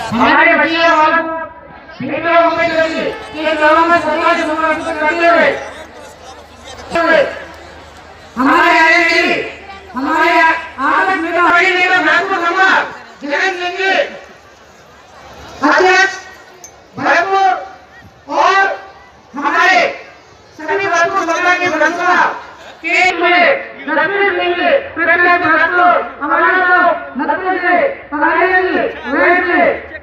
हमारे बच्चे वालों के गाँव में सरकार के समर्थन करते हुए हमारे आदर्श नेता महबूब समाज जगन सिंह अध्यक्ष भरतपुर और हमारे सभी भरतपुर सभा के विधानसभा के नतमस्तक लेंगे प्रत्येक भरतपुर हमारे लोग नतमस्तक से पधारेंगे रहेंगे।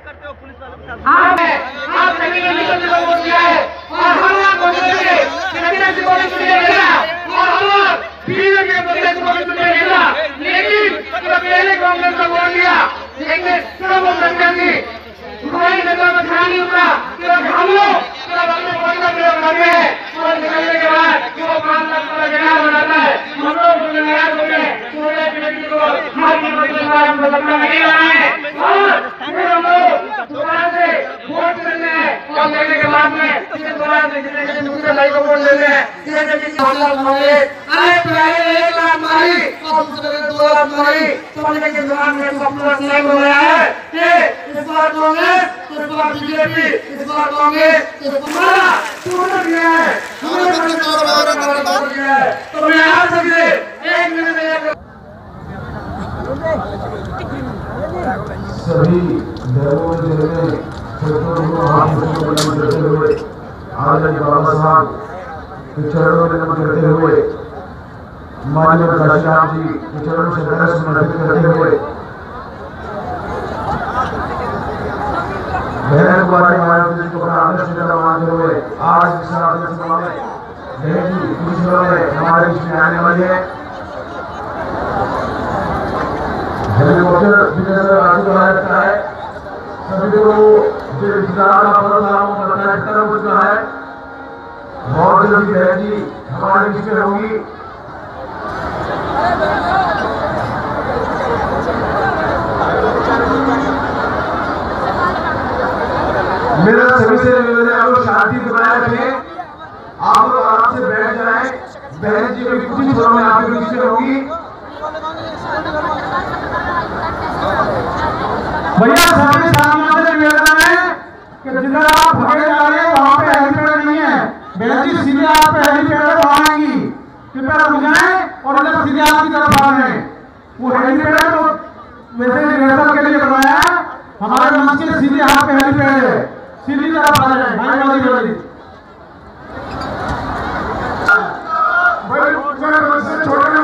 आप सभी ने निकल कर वोट दिया है और हम आपको देंगे कि से वोट देगा और हम बीजेपी के बदले से वोट देगा। लेकिन जब पहले कांग्रेस का वोट दिया लेकिन सब वो संगठन ने हमारी नजर में ध्यान नहीं उतरा कि हम लोग जब अपने वोट का प्रयोग करते हैं और निकलने के बाद जो 5 लाख का जगह हो जाता है हम लोग जिम्मेदार होते हैं पूरे पीढ़ी को हर की प्रतिष्ठा में लगना नहीं रहा है और फिर हम लोग दोबारा से वोट करते हैं और करने के बाद में फिर दोबारा से जितने दूसरे भाई को वोट देते हैं जैसे कि 5 लाख मांगे अरे पहले 1 लाख मांगी और दूसरे 2 लाख मांगी तो उनके दिमाग में सपना सेम हो गया है कि इस बार कांग्रेस इस बार बीजेपी इस बार कांग्रेस हमारा टूट गया है हमारे टूट गया है। तो मैं आप सबसे 1 मिनट में सभी धर्मों में चलने क्षेत्रों को हाथ करते हुए आज बाबा साहब के चरणों में नमन करते हुए माननीय काशीराम जी के चरणों में श्रद्धा समर्पित करते हुए बहन कुमारी मायावती जी को अपना आदर्श नेता मानते हुए आज इस आदर्श सभा में बहन जी कुछ दिनों में हमारे बीच में आने वाली है। हेलीकॉप्टर नजर आगे बढ़ाया जाता है सभी को जो इंतजार का पल था वो बताया जाता है वो जो है बहुत जल्दी बहन जी हमारे बीच में होगी। मेरा सभी से निवेदन है आप लोग शांति बनाए रखें आप लोग आराम से बैठ जाएं। बहन जी को कुछ क्षणों में आपके बीच में होगी। भैया सभी सामने से निवेदन है कि जिधर आप भागे जा रहे हैं वहाँ पे हेलीपैड नहीं है। बहन जी सीधे आप पे हेलीपैड आएंगी कृपया रुक जाएं और इधर सीधे आपकी तरफ आ जाएं। वो हेलीपैड तो वैसे रिहर्सल के लिए बनवाया है हमारे मंच के सीधे यहाँ पे हेलीपैड है सीधी तरफ आ जाए भाई जल्दी छोटे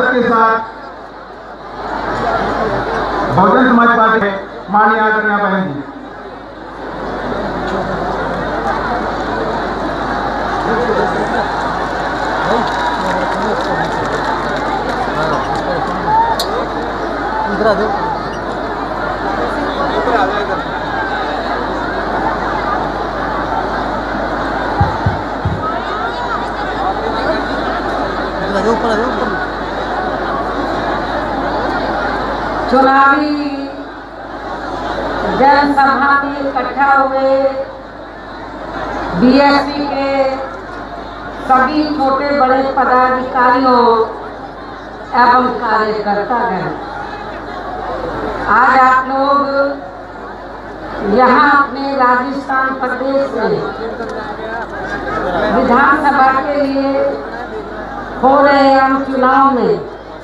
स्वागत के साथ बहुजन समाज पार्टी माननीय आदरणीय बहन जी। चुनावी जनसभा में इकट्ठा हुए बीएसपी के सभी छोटे बड़े पदाधिकारियों एवं कार्यकर्तागण, आज आप लोग यहाँ अपने राजस्थान प्रदेश में विधानसभा के लिए हो रहे आम चुनाव में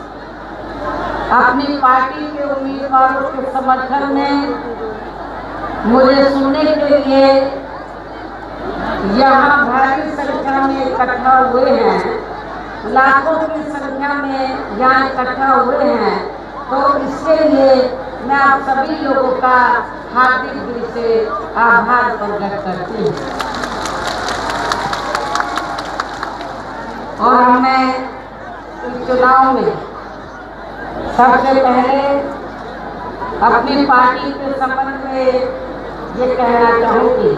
अपनी पार्टी के उम्मीदवारों के समर्थन में मुझे सुनने के लिए यहाँ भारी संख्या में इकट्ठा हुए हैं, लाखों की संख्या में यहाँ इकट्ठा हुए हैं। तो इसके लिए मैं आप सभी लोगों का हार्दिक दिल से आभार प्रकट करती हूँ। और हमें इस चुनाव में सबसे पहले अपनी पार्टी के संबंध में ये कहना चाहूँगी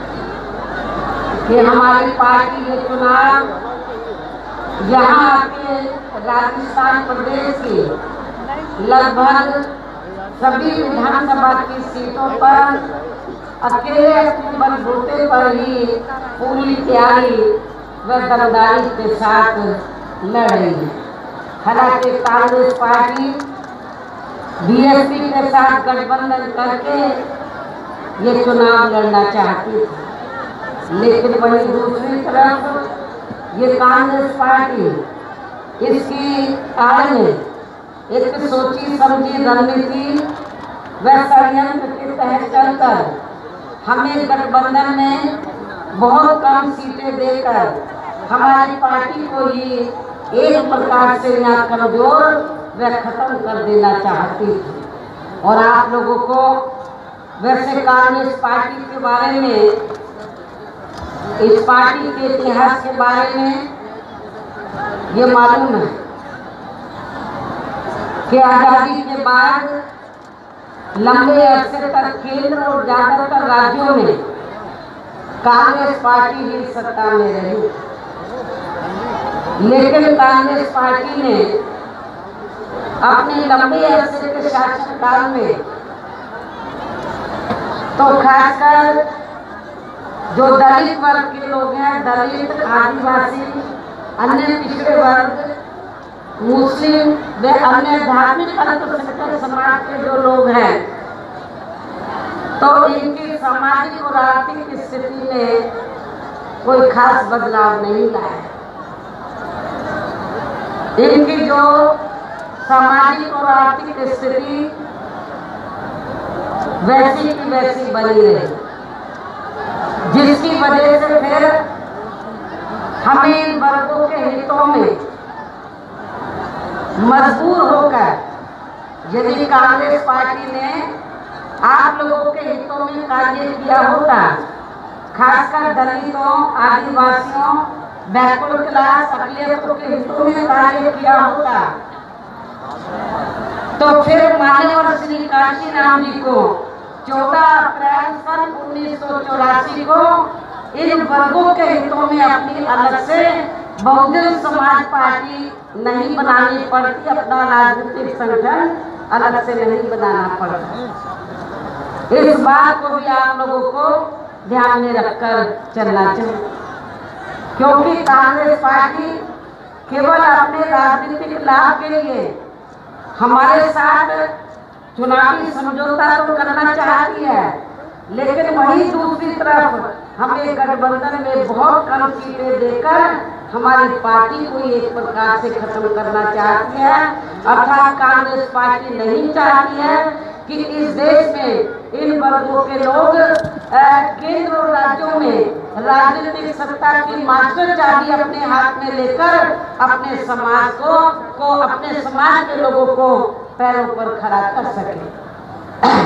कि हमारी पार्टी ये चुनाव यहाँ के राजस्थान प्रदेश की लगभग सभी विधानसभा की सीटों पर अकेले अपने बलबूते पर ही पूरी तैयारी व दमदारी के साथ लड़ रही है। हालांकि कांग्रेस पार्टी बीएसपी के साथ गठबंधन करके ये चुनाव लड़ना चाहती थी, लेकिन वहीं दूसरी तरफ ये कांग्रेस पार्टी इसकी आड़ में एक सोची समझी रणनीति व षड्यंत्र के तहत चलकर हमें गठबंधन में बहुत कम सीटें देकर हमारी पार्टी को ही एक प्रकार से यहाँ कमजोर व खत्म कर देना चाहती थी। और आप लोगों को वैसे कांग्रेस पार्टी के बारे में, इस पार्टी के इतिहास के बारे में ये मालूम है कि आज़ादी के बाद लंबे अरसे तक केंद्र और ज्यादातर राज्यों में कांग्रेस पार्टी ही सत्ता में रही, लेकिन कांग्रेस पार्टी ने अपने लंबे अरसे के शासनकाल में तो खासकर जो दलित वर्ग के लोग हैं, दलित, आदिवासी, अन्य पिछड़े वर्ग, मुस्लिम व अन्य धार्मिक अल्पसंख्यक समाज के जो लोग हैं, तो इनकी सामाजिक और आर्थिक स्थिति में कोई खास बदलाव नहीं लाया। इनकी जो सामाजिक और आर्थिक स्थिति वैसी की वैसी बनी रही, जिसकी वजह से फिर हमें इन वर्गों के हितों में मजबूर होकर यदि कांग्रेस पार्टी ने आप लोगों के हितों में कार्य किया होता, खासकर दलितों, आदिवासियों, बैकवर्ड क्लास, अकलियतों के हितों में कार्य किया होता, तो फिर मान्यवर श्री काशीराम जी को 14 अप्रैल सन 1984 को इन वर्गों के हितों में अपनी अलग से बहुजन समाज पार्टी नहीं बनानी पड़ती, अपना राजनीतिक संगठन अलग से नहीं बनाना पड़ता। इस बात को भी आप लोगों को ध्यान में रखकर चलना चाहिए, क्योंकि कांग्रेस पार्टी केवल अपने राजनीतिक लाभ के लिए हमारे साथ चुनावी समझौता तो करना चाहती है, लेकिन वहीं दूसरी तरफ हमें गठबंधन में बहुत कम सीटें देकर हमारी पार्टी को एक प्रकार से खत्म करना चाहती है। अर्थात कांग्रेस पार्टी नहीं चाहती है कि इस देश में इन वर्गों के लोग केंद्र और राज्यों में राजनीतिक सत्ता की मास्टर चाबी अपने हाथ में लेकर अपने समाज को अपने समाज के लोगों को पैरों पर खड़ा कर सके।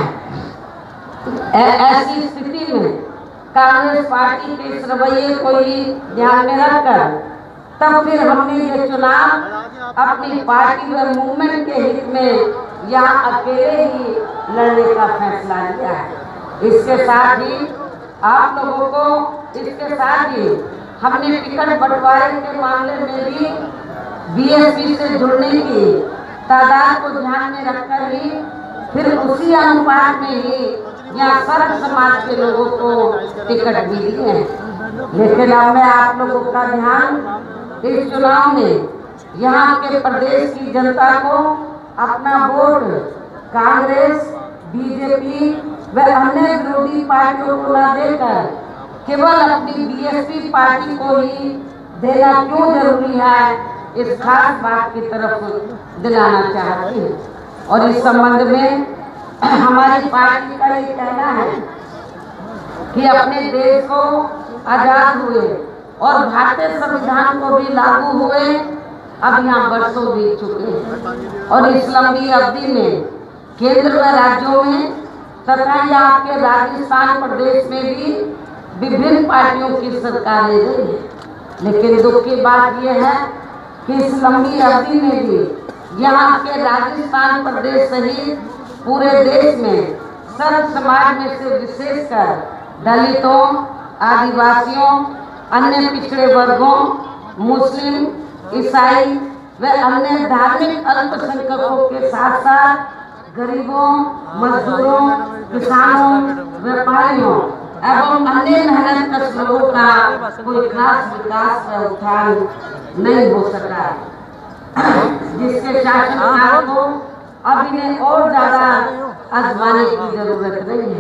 ऐसी स्थिति में कांग्रेस पार्टी के इस रवैये को ही ध्यान में रखकर तब फिर हमने ये चुनाव अपनी पार्टी व मूवमेंट के हित में यहाँ अकेले ही लड़ने का फैसला लिया है। इसके साथ ही आप लोगों को इसके साथ ही हमने टिकट बंटवारे के मामले में भी बीएसपी से जुड़ने की तादाद को ध्यान में रखकर ही फिर उसी अनुपात में ही यहाँ सर्व समाज के लोगों को टिकट भी दिए हैं। लेकिन अब मैं आप लोगों का ध्यान इस चुनाव में यहाँ के प्रदेश की जनता को अपना वोट कांग्रेस, बीजेपी व अन्य विरोधी पार्टियों को न देकर केवल अपनी बीएसपी पार्टी को ही देना क्यों जरूरी है, इस खास बात की तरफ दिलाना चाहती हूँ। और इस संबंध में हमारी पार्टी का ये कहना है कि अपने देश को आजाद हुए और भारतीय संविधान को भी लागू हुए अब यहाँ वर्षों बीत चुके हैं और इस लंबी अवधि में केंद्र व राज्यों में तथा यहाँ के राजस्थान प्रदेश में भी विभिन्न पार्टियों की सरकारें रही है। लेकिन दुख की बात यह है कि इस लंबी अवधि में भी यहाँ के राजस्थान प्रदेश सहित पूरे देश में सर्व समाज में से विशेषकर दलितों, आदिवासियों, अन्य पिछड़े वर्गों, मुस्लिम, ईसाई व अन्य धार्मिक अल्पसंख्यकों के साथ साथ गरीबों, मजदूरों, किसानों, व्यापारियों एवं अन्य मेहनतकश लोगों का कोई खास विकास व उत्थान नहीं हो सका, जिसके शासनकाल को अब इन्हें और ज्यादा आजमाने की जरूरत नहीं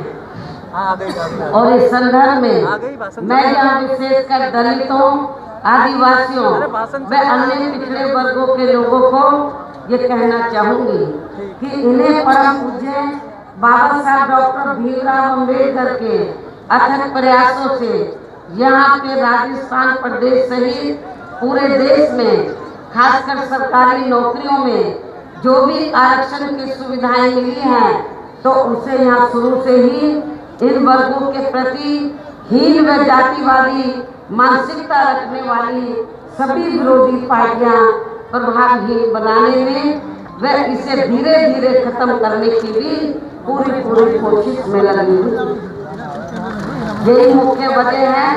है। और इस संदर्भ में मैं यहाँ विशेषकर दलितों, आदिवासियों व अन्य पिछड़े वर्गों के लोगों को ये कहना चाहूंगी कि इन्हें परम पूज्य बाबा साहब डॉक्टर भीमराव अम्बेडकर के अथक प्रयासों से यहाँ के राजस्थान प्रदेश सहित पूरे देश में खासकर सरकारी नौकरियों में जो भी आरक्षण की सुविधाएं मिली हैं तो उसे यहाँ शुरू से ही इन वर्गों के प्रति हीन व जातिवादी मानसिकता रखने वाली सभी विरोधी पार्टियां प्रभावहीन बनाने में व इसे धीरे धीरे खत्म करने की भी पूरी कोशिश में लगी हुई। यही मुख्य वजह है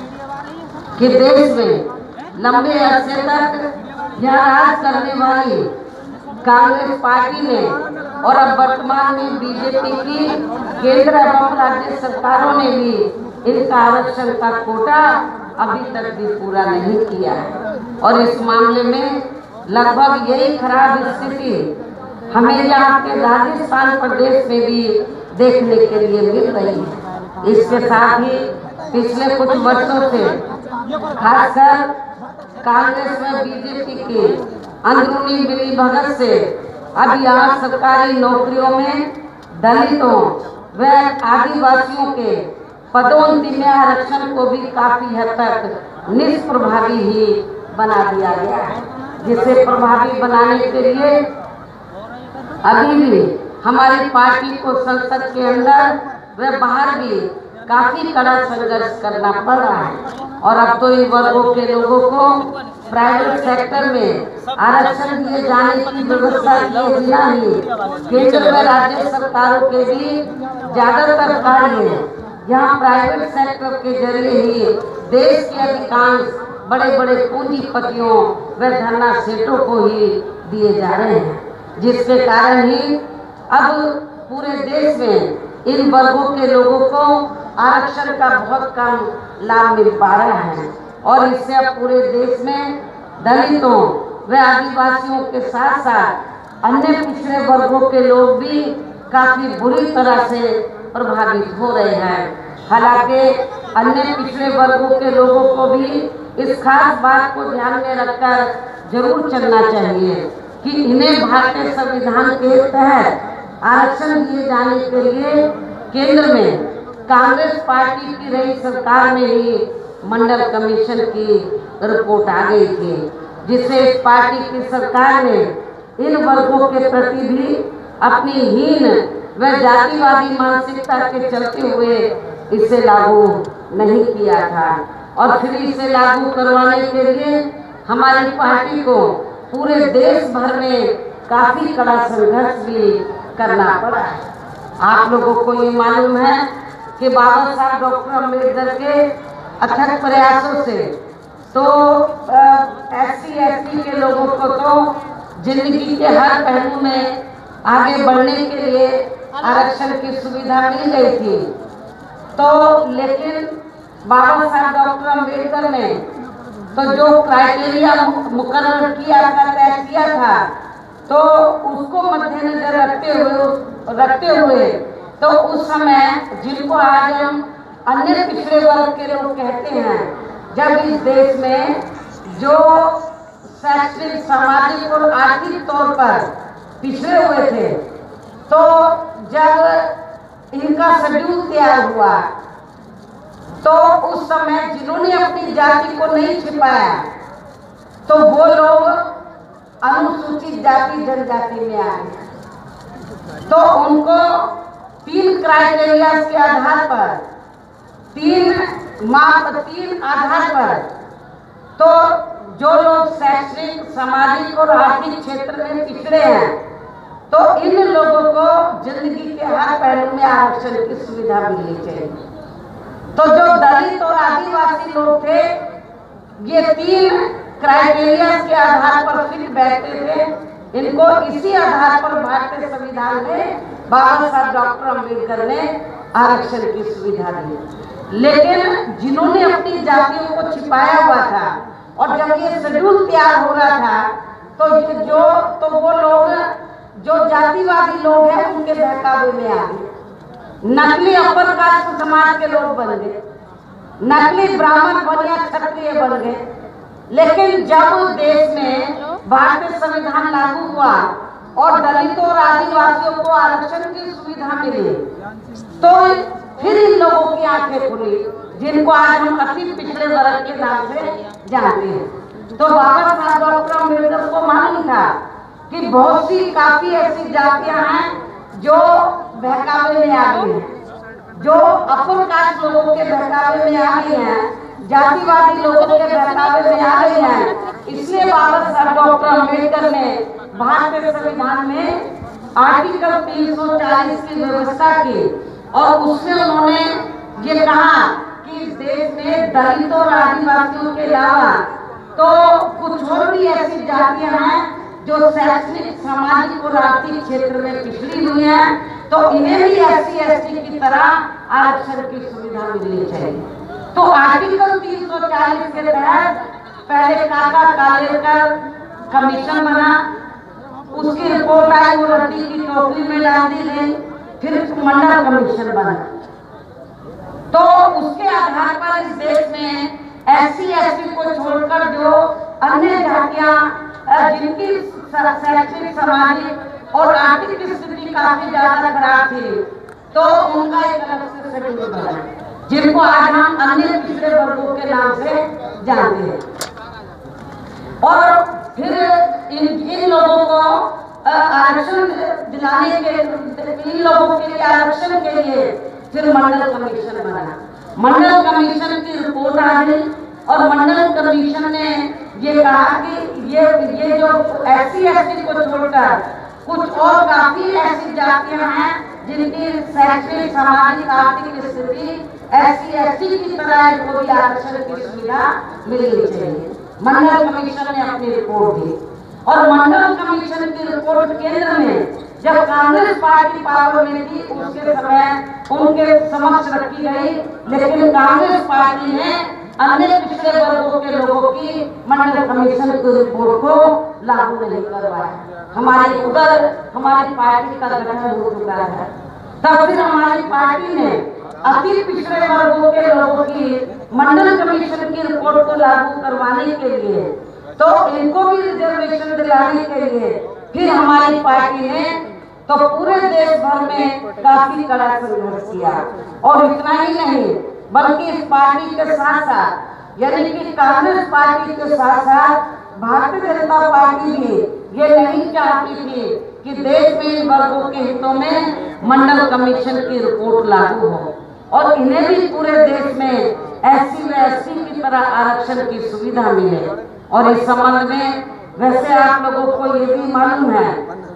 कि देश में लंबे अरसे तक यह राज करने वाली कांग्रेस पार्टी ने और अब वर्तमान में बीजेपी की केंद्र एवं राज्य सरकारों ने भी इनका आरक्षण का कोटा अभी तक भी पूरा नहीं किया है। और इस मामले में लगभग यही खराब स्थिति हमें यहाँ के राजस्थान प्रदेश में भी देखने के लिए मिल रही है। इसके साथ ही पिछले कुछ वर्षों से खासकर कांग्रेस व बीजेपी के अंदरूनी मिलीभगत से अब यहाँ सरकारी नौकरियों में दलितों व आदिवासियों के पदोन्नति में आरक्षण को भी काफी हद तक निष्प्रभावी ही बना दिया गया है, जिसे प्रभावी बनाने के लिए अभी भी हमारी पार्टी को संसद के अंदर व बाहर भी काफी कड़ा संघर्ष करना पड़ रहा है। और अब तो इन वर्गों के लोगों को प्राइवेट सेक्टर में आरक्षण दिए जाने की व्यवस्था किए बिना ही केंद्र व राज्य सरकारों के भी ज्यादातर कार्य यहाँ प्राइवेट सेक्टर के जरिए ही देश के अधिकांश बड़े बड़े पूंजीपतियों व धन्ना सेठों को ही दिए जा रहे हैं, जिसके कारण ही अब पूरे देश में इन वर्गों के लोगों को आरक्षण का बहुत कम लाभ मिल पा रहा है। और इससे अब पूरे देश में दलितों व आदिवासियों के साथ साथ अन्य पिछड़े वर्गों के लोग भी काफी बुरी तरह से प्रभावित हो रहे हैं। हालांकि अन्य पिछड़े वर्गों के लोगों को भी इस खास बात को ध्यान में रखकर जरूर चलना चाहिए कि इन्हें भारतीय संविधान के तहत आरक्षण दिए जाने के लिए केंद्र में कांग्रेस पार्टी की रही सरकार में ही मंडल कमीशन की रिपोर्ट आ गई थी, जिससे इस पार्टी की सरकार ने इन वर्गों के प्रति भी अपनी हीन व जातिवादी मानसिकता के चलते हुए इसे लागू नहीं किया था। और फिर इसे लागू करवाने के लिए हमारी पार्टी को पूरे देश भर में काफी कड़ा संघर्ष भी करना पड़ा। आप लोगों को ये मालूम है कि बाबा साहब डॉक्टर अम्बेडकर के अथक प्रयासों से तो SC/ST के लोगों को तो जिंदगी के हर पहलू में आगे बढ़ने के लिए आरक्षण की सुविधा मिल गई थी। तो लेकिन बाबा साहब डॉक्टर अम्बेडकर ने तो जो क्राइटेरिया मुकर्रर किया था, तय किया था, तो उसको मद्देनजर रखते हुए तो उस समय जिनको आज हम अन्य पिछड़े वर्ग के लोग कहते हैं, जब इस देश में जो शैक्षणिक, सामाजिक और आर्थिक तौर पर पिछड़े हुए थे, तो जब इनका शेड्यूल तैयार हुआ तो उस समय जिन्होंने अपनी जाति को नहीं छिपाया तो वो लोग अनुसूचित जाति जनजाति में आ गए। तो उनको 3 क्राइटेरिया के आधार पर, 3 आधार पर तो जो लोग शैक्षणिक, सामाजिक और आर्थिक क्षेत्र में पिछड़े हैं, तो इन लोगों को जिंदगी के हर पहलू में आरक्षण की सुविधा मिलनी चाहिए। तो जो दलित और आदिवासी लोग थे, ये 3 क्राइटेरिया के आधार पर फिट बैठते थे। इनको इसी आधार पर भारतीय संविधान में बाबा साहब डॉक्टर अम्बेडकर ने आरक्षण की सुविधा दी। लेकिन जिन्होंने अपनी जातियों को छिपाया हुआ था और जब ये शेड्यूल तैयार हो रहा था, तो वो लोग जो जातिवादी लोग हैं उनके बहकावे में आ गए। नकली अपर कास्ट समाज के लोग बन गए, नकली ब्राह्मण बनिया क्षत्रिय बन गए। लेकिन जब देश में भारतीय संविधान लागू हुआ और दलितों और आदिवासियों को आरक्षण की सुविधा मिली, तो फिर इन लोगों की आंखें खुली, जिनको आज हम अति पिछड़े वर्ग के नाम से जानते हैं। तो बाबा साहब डॉक्टर अम्बेडकर को मालूम था कि बहुत सी काफी ऐसी जातियां हैं जो बहकावे में आ गई हैं, जो अपर कास्ट लोगों के बहकावे में आ गई हैं, जातिवादी लोगों के बहकावे में आ गई हैं। इसलिए बाबा साहब डॉक्टर अम्बेडकर ने भारतीय संविधान में आर्टिकल 340 की व्यवस्था की और उसमें उन्होंने ये कहा कि इस देश में दलितों और आदिवासियों के अलावा तो कुछ और भी ऐसी जातियां हैं जो शैक्षणिक, सामाजिक और आर्थिक क्षेत्र में पिछड़ी हुई हैं, तो इन्हें भी SC/ST की तरह आरक्षण की सुविधा मिलनी चाहिए। तो आर्टिकल 340 के तहत पहले काका कालेकर कमीशन बना, उसकी रिपोर्ट आई, वो रद्दी की टोकरी में डाल दी गई, फिर मंडल कमीशन बना। तो उसके आधार पर इस देश में SC/ST को छोड़कर जो अन्य जातियां जिनकी शैक्षणिक, सामाजिक और आर्थिक स्थिति काफी ज्यादा खराब थी, तो उनका एक अलग से शेड्यूल बना, जिनको आज हम अन्य पिछड़े वर्गों के नाम से जानते हैं। और फिर इन लोगों को आरक्षण दिलाने के, इन लोगों के लिए आरक्षण के लिए फिर मंडल कमीशन बना। मंडल कमीशन की रिपोर्ट आ गई और मंडल कमीशन ने ये कहा कि ये जो SC/ST को छोड़कर कुछ और काफी ऐसी जातियां हैं जिनकी शैक्षणिक, सामाजिक, आर्थिक स्थिति SC/ST की तरह इनको भी आरक्षण की सुविधा मिलनी चाहिए। मंडल कमीशन ने अपनी रिपोर्ट दी और मंडल कमीशन की रिपोर्ट केंद्र में जब कांग्रेस पार्टी पावर में थी उसके समय उनके समक्ष रखी गई, लेकिन कांग्रेस पार्टी ने अन्य पिछड़े वर्गों के लोगों की मंडल कमीशन की रिपोर्ट को लागू नहीं करवाया। हमारी पार्टी का गठन हो चुका है, तब फिर हमारी पार्टी ने अति पिछड़े वर्गों के लोगों की मंडल कमीशन की रिपोर्ट को लागू करवाने के लिए, तो इनको भी रिजर्वेशन दिलाने के लिए फिर हमारी पार्टी ने तो पूरे देश भर में काफी कड़ा संघर्ष किया। और इतना ही नहीं बल्कि इस पार्टी के साथ साथ यानी कि कांग्रेस पार्टी के साथ साथ भारतीय जनता पार्टी भी ये नहीं चाहती थी कि देश में इन वर्गों के हितों में मंडल कमीशन की रिपोर्ट लागू हो और इन्हें भी पूरे देश में एससी व एसटी की तरह आरक्षण की सुविधा मिले। और इस संबंध में वैसे आप लोगों को ये भी मालूम है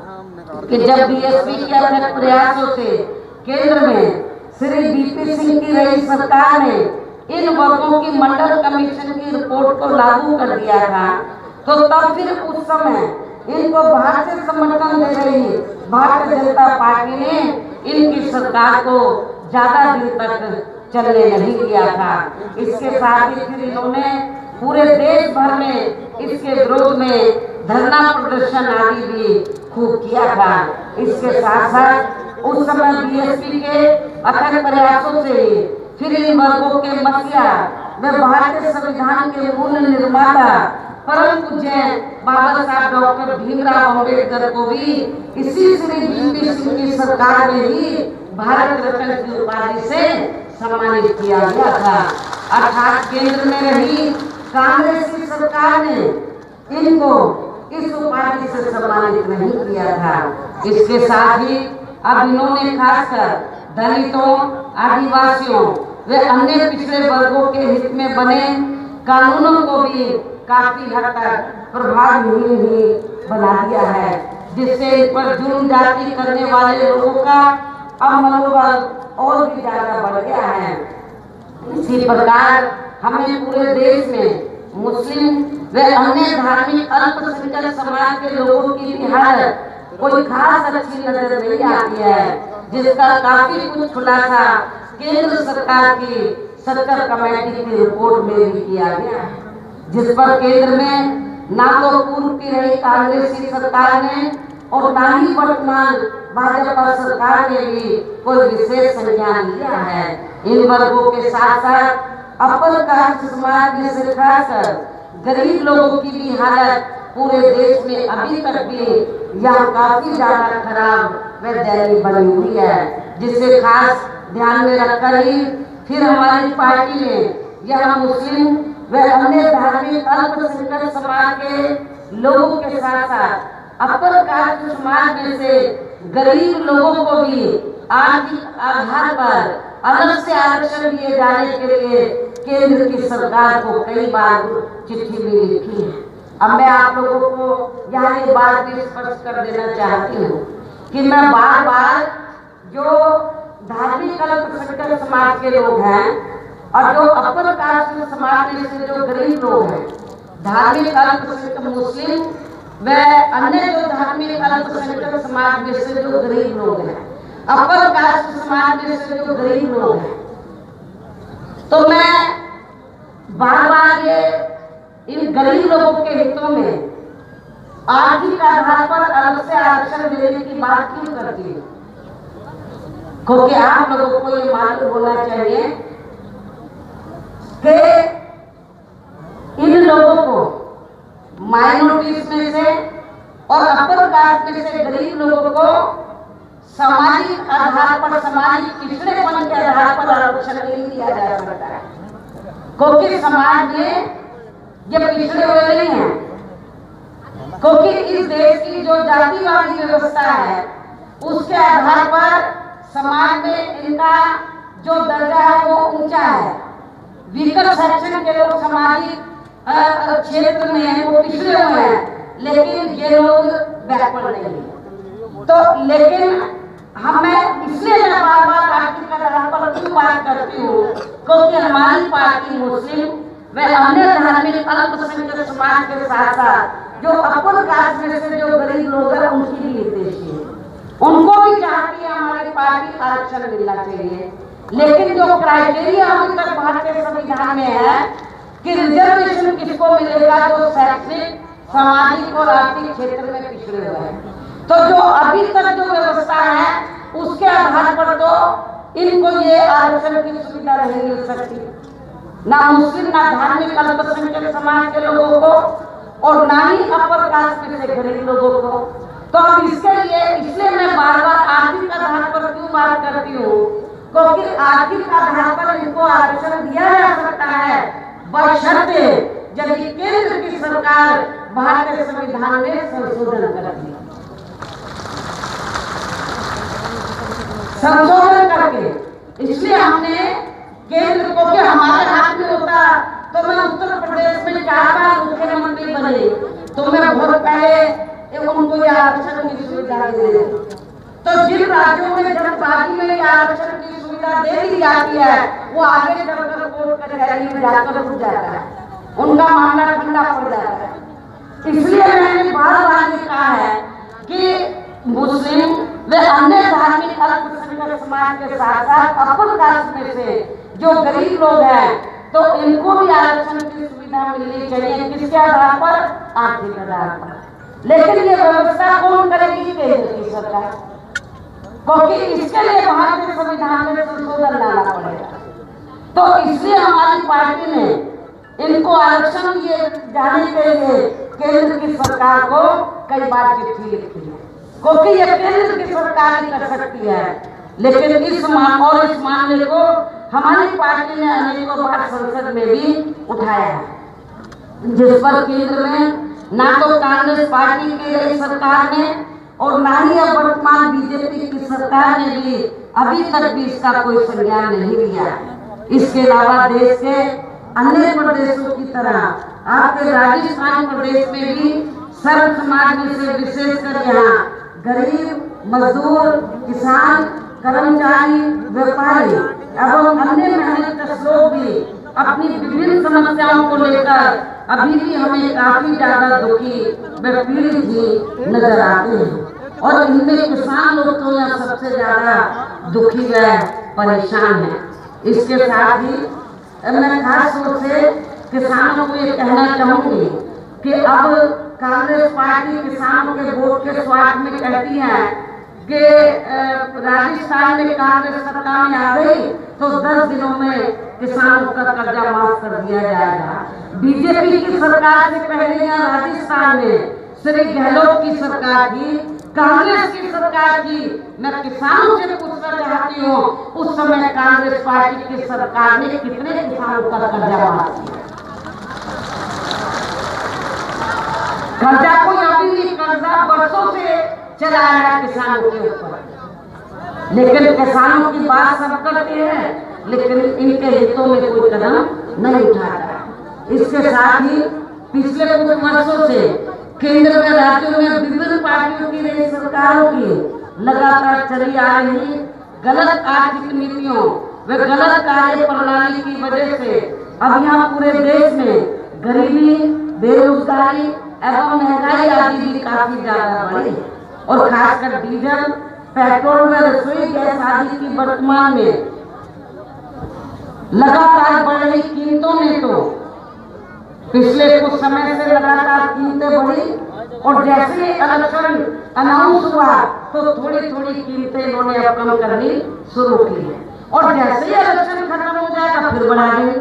कि जब बीएसपी के अथक प्रयासों से केंद्र में श्री बीपी सिंह की रही सरकार ने इन वर्गों की मंडल कमीशन की रिपोर्ट को लागू कर दिया था, तो तब फिर उस समय इनको बाहर से समर्थन दे रही भारतीय जनता पार्टी ने इनकी सरकार को ज्यादा दिन तक चलने नहीं दिया था। इसके साथ ही फिर इन्होंने पूरे देश भर में इसके विरोध में धरना प्रदर्शन आदि भी खूब किया था। इसके साथ साथ उस समय बीएसपी के अथक प्रयासों से फिर इन वर्गों के मसीहा व भारतीय संविधान के मूल निर्माता परम पूज्य बाबा साहब डॉक्टर भीमराव अम्बेडकर को भी इसी श्री बीपी सिंह की सरकार में ही भारत रत्न की उपाधि से सम्मानित किया गया था। अर्थात केंद्र में रही कांग्रेस की सरकार ने इनको इस उपाधि से सम्मानित नहीं किया था। इसके साथ ही अब इन्होंने खासकर दलितों, आदिवासियों व अन्य पिछड़े वर्गों के हित में बने कानूनों को भी काफी हद तक प्रभावहीन ही बना दिया है, जिससे इन पर जुर्म जाति करने वाले लोगों का अब मनोबल और भी ज्यादा बढ़ गया है। इसी प्रकार हमें पूरे देश में मुस्लिम व अन्य धार्मिक अल्पसंख्यक समाज के लोगों की भी हालत कोई खास अच्छी नजर नहीं आती है, जिसका काफी कुछ खुलासा केंद्र सरकार की सत्तर कमेटी की रिपोर्ट में भी किया गया है, जिस पर केंद्र में ना तो पूर्व की रही कांग्रेस की सरकार ने और ना ही वर्तमान भाजपा सरकार ने भी कोई विशेष संज्ञान लिया है। इन वर्गों के साथ साथ अपर कास्ट समाज में से खासकर गरीब लोगों की भी हालत पूरे देश में अभी तक भी यहाँ काफी ज्यादा खराब व दयनीय बनी हुई है, जिसे खास ध्यान में रखकर ही फिर हमारी पार्टी ने यह मुस्लिम व अन्य धार्मिक अल्पसंख्यक समाज के लोगों के साथ साथ अपर कास्ट समाज में से गरीब लोगों को भी आर्थिक आधार पर अलग से आरक्षण दिए जाने के लिए केंद्र की सरकार को कई बार चिट्ठी भी लिखी है। अब मैं आप लोगों को यहाँ ये बात भी स्पष्ट कर देना चाहती हूँ कि मैं बार बार जो धार्मिक अल्पसंख्यक समाज के लोग हैं और जो अपर कास्ट समाज में से जो गरीब लोग हैं, धार्मिक अल्पसंख्यक मुस्लिम व अन्य जो धार्मिक अल्पसंख्यक समाज में से जो गरीब लोग हैं, अपर कास्ट समाज में से जो गरीब लोग हैं, तो मैं बार बार ये इन गरीब लोगों के हितों में आर्थिक आधार पर अलग से आरक्षण देने की बात क्यों करती हूँ, क्योंकि आप लोगों को ये मालूम होना चाहिए कि इन लोगों को माइनॉरिटीज में से और अपर कास्ट में से गरीब लोगों को सामाजिक आधार पर, सामाजिक पिछड़ेपन के आधार पर आरक्षण नहीं दिया जा सकता है, क्योंकि समाज में ये पिछड़े हुए नहीं हैं, क्योंकि इस देश की जो जातिवादी व्यवस्था है उसके आधार पर समाज में इनका जो दर्जा है वो ऊंचा है। विकट सेक्शन के लोग सामाजिक क्षेत्र में वो पिछड़े हुए हैं, लेकिन ये लोग बैकवर्ड नहीं है। तो लेकिन हमें इसलिए मैं बार बार आर्थिक आधार पर क्यों बात करती हूँ, क्योंकि हमारी पार्टी मुस्लिम व अन्य धार्मिक अल्पसंख्यक समाज के साथ साथ जो अपर कास्ट में से जो गरीब लोग हैं उनकी भी हितैषी है, उनको भी चाहती है हमारी पार्टी आरक्षण मिलना चाहिए। लेकिन जो क्राइटेरिया अभी तक भारतीय संविधान में है कि रिजर्वेशन किसको मिलेगा, जो शैक्षणिक, सामाजिक और आर्थिक क्षेत्र में पिछड़े हुए हैं, तो जो अभी तक जो व्यवस्था है उसके आधार पर तो इनको ये आरक्षण की सुविधा नहीं मिल सकती, ना मुस्लिम ना धार्मिक अल्पसंख्यक समाज के लोगों को और ना ही अपर कास्ट में से गरीब लोगों को। तो अब इसके लिए इसलिए मैं बार बार आर्थिक आधार पर क्यों बात करती हूँ, क्योंकि आर्थिक आधार पर इनको आरक्षण दिया जा सकता है बशर्ते यदि केंद्र की सरकार भारतीय संविधान में संशोधन करती है, संशोधन करके। इसलिए हमने केंद्र को, कि हमारे हाथ में होता तो मैं उत्तर प्रदेश में 4 बार मुख्यमंत्री बने तो मैं बहुत पहले उनको ये आरक्षण की सुविधा दे देती। तो जिन राज्यों में जल्दबाजी में ये आरक्षण की सुविधा दे दी जाती है वो आगे चलकर कोर्ट कचहरी में जाकर रुक जाता है, उनका मामला ठंडा पड़ जाता है। इसलिए मैंने बार बार ये कहा है कि मुस्लिम व अन्य धार्मिक अल्पसंख्यक समाज के साथ साथ अपर कास्ट में से जो गरीब लोग हैं तो इनको भी आरक्षण की सुविधा मिलनी चाहिए। किसके आधार पर? आर्थिक आधार पर। लेकिन ये व्यवस्था कौन करेगी? केंद्र की सरकार, क्योंकि इसके लिए भारतीय संविधान में संशोधन लाना पड़ेगा। तो इसलिए हमारी पार्टी ने इनको आरक्षण ये जाने के लिए केंद्र की सरकार को कई बार चिट्ठी लिखी है, क्योंकि ये केंद्र की सरकार ही कर सकती है। लेकिन इस मामले को हमारी पार्टी ने अनेकों बार संसद में भी उठाया है, जिस पर केंद्र में ना तो कांग्रेस पार्टी की गई सरकार ने और ना ही अब वर्तमान बीजेपी की सरकार ने भी अभी तक भी इसका कोई संज्ञान नहीं लिया। इसके अलावा देश के अन्य प्रदेशों की तरह आपके राजस्थान प्रदेश में भी सर्व समाज में से विशेषकर यहाँ गरीब, मजदूर, किसान, कर्मचारी, व्यापारी एवं अन्य मेहनत लोग भी अपनी विभिन्न समस्याओं को लेकर अभी भी हमें काफी ज्यादा दुखी व पीड़ित ही नजर आते हैं। और इनमें किसान लोग तो यहाँ सबसे ज्यादा दुखी व परेशान हैं। इसके साथ ही मैं खास तौर से किसानों को ये कहना चाहूंगी कि अब कांग्रेस पार्टी किसानों के वोट के स्वार्थ में कहती है कि राजस्थान में कांग्रेस सरकार में आ गई तो 10 दिनों में किसानों का कर्जा माफ कर दिया जाएगा। बीजेपी की सरकार से पहले यहाँ राजस्थान में श्री गहलोत की सरकार थी, कांग्रेस की सरकार थी। मैं किसानों से पूछना चाहती हूँ उस समय कांग्रेस पार्टी की सरकार ने कितने किसानों का कर्जा माफ किया? कर्जा कोई अभी भी कर्जा बरसों से चला रहा है किसानों के ऊपर, लेकिन किसानों की बात सब करते हैं लेकिन इनके हितों में कोई कदम नहीं उठाता। इसके साथ ही पिछले कुछ वर्षों से केंद्र में राज्यों में विभिन्न पार्टियों की नई सरकारों की लगातार चली आ रही गलत आर्थिक नीतियों व गलत कार्य प्रणाली की वजह से अब यहाँ पूरे देश में गरीबी, बेरोजगारी एवं महंगाई आदि भी काफी ज्यादा बढ़ी और खासकर डीजल, पेट्रोल व रसोई गैस आदि की वर्तमान में लगातार बढ़ रही कीमतों ने तो पिछले कुछ समय से लगातार कीमतें बढ़ी और जैसे इलेक्शन अनाउंस हुआ तो थोड़ी थोड़ी कीमतें इन्होंने अब कम करनी शुरू की है और जैसे ही इलेक्शन खत्म हो जाएगा फिर बढ़ा देंगे।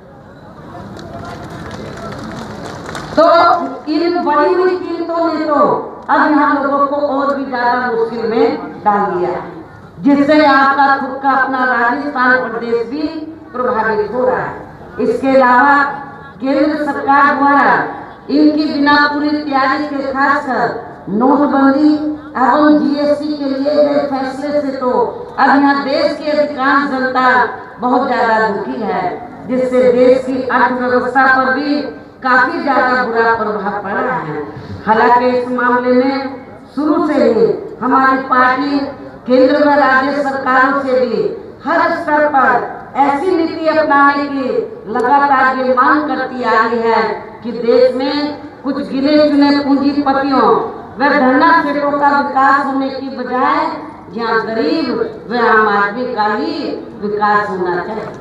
तो इन बढ़ी हुई कीमतों ने तो अब यहाँ लोगों को और भी ज्यादा मुश्किल में डाल दिया है, जिससे आपका खुद का अपना राजस्थान प्रदेश भी प्रभावित हो रहा है। इसके अलावा केंद्र सरकार द्वारा इनकी बिना पूरी तैयारी के खासकर नोटबंदी एवं जीएसटी के लिए गए फैसले से तो अब यहाँ देश की अधिकांश जनता बहुत ज्यादा दुखी है, जिससे देश की अर्थव्यवस्था पर भी काफी ज्यादा बुरा प्रभाव पड़ रहा है। हालांकि इस मामले में शुरू से ही हमारी पार्टी केंद्र व राज्य सरकारों से भी हर स्तर पर ऐसी नीति अपनाने की लगातार ये मांग करती आ रही है कि देश में कुछ गिने चुने पूंजीपतियों व धन्ना सेठों का विकास होने की बजाय यहाँ गरीब व आम आदमी का ही विकास होना चाहिए।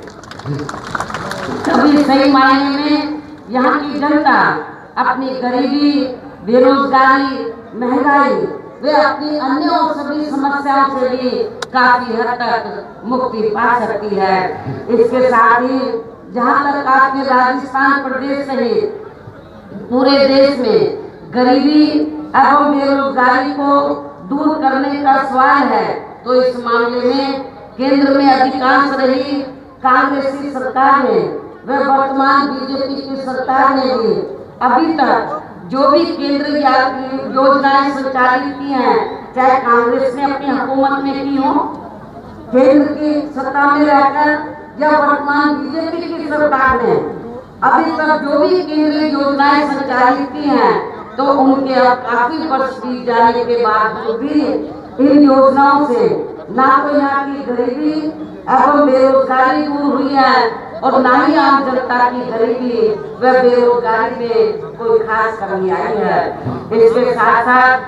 तभी सही मायने में यहाँ की जनता अपनी गरीबी, बेरोजगारी, महंगाई वे अपनी अन्य और सभी समस्याओं से भी काफी हद तक मुक्ति पा सकती है। इसके साथ ही जहाँ तक आपके राजस्थान प्रदेश सहित पूरे देश में गरीबी एवं बेरोजगारी को दूर करने का सवाल है, तो इस मामले में केंद्र में अधिकांश रही कांग्रेसी सरकार ने व वर्तमान बीजेपी की सरकार ने भी अभी तक जो भी केंद्र योजनाएं संचालित की हैं, चाहे कांग्रेस ने अपनी हुकूमत में की हो, केंद्र की सत्ता में रहकर या वर्तमान बीजेपी की सरकार ने अभी तक जो भी केंद्रीय योजनाएं संचालित की हैं, तो उनके अब काफी वर्ष बीत जाने के बाद भी इन योजनाओं से ना तो यहाँ की गरीबी एवं बेरोजगारी दूर हुई है और ना ही आम जनता की गरीबी व बेरोजगारी में कोई खास कमी आई है। इसके साथ साथ